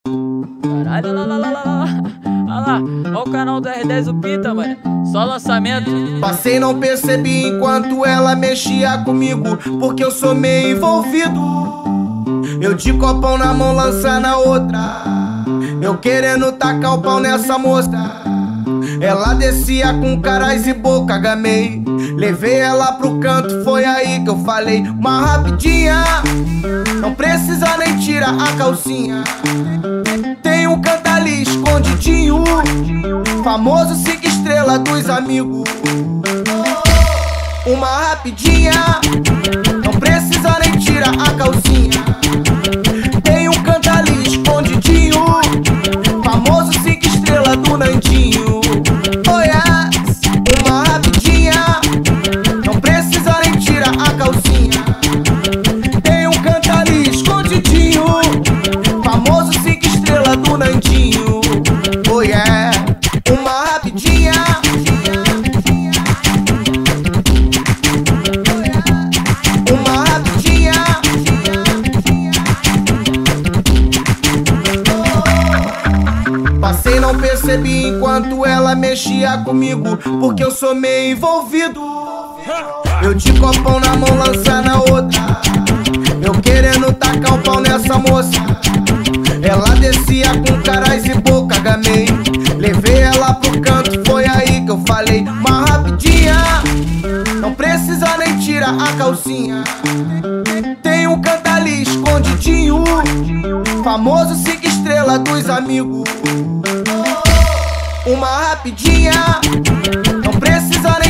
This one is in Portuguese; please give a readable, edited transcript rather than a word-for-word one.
Caralho, olha lá, olha o canal do R10 o Pita, mano. Só lançamento. Passei, não percebi enquanto ela mexia comigo, porque eu sou meio envolvido. Eu de copão na mão, lança na outra, eu querendo tacar o pau nessa moça. Ela descia com caras e boca, gamei. Levei ela pro canto, foi aí que eu falei: uma rapidinha, não precisa nem tirar a calcinha. Tem um canto ali escondidinho, famoso 5 estrelas dos amigos. Uma rapidinha, não precisa nem tirar a calcinha. Tem um canto ali escondidinho, famoso 5 estrelas do Nandinho. Oh yes, uma rapidinha, não precisa nem tirar a calcinha. Tem um canto ali escondidinho, famoso 5 estrelas do Nandinho. Oh yeah, uma rapidinha. Uma rapidinha. Passei, não percebi enquanto ela mexia comigo, porque eu sou meio envolvido. Eu de copão na mão, lança na outra, eu querendo tacar o pau nessa moça. Ela descia com caras e boca, gamei. Levei ela pro canto, foi aí que eu falei: uma rapidinha, não precisa nem tirar a calcinha. Tem um canto ali escondidinho, famoso 5 estrelas dos amigos. Uma rapidinha, não precisa nem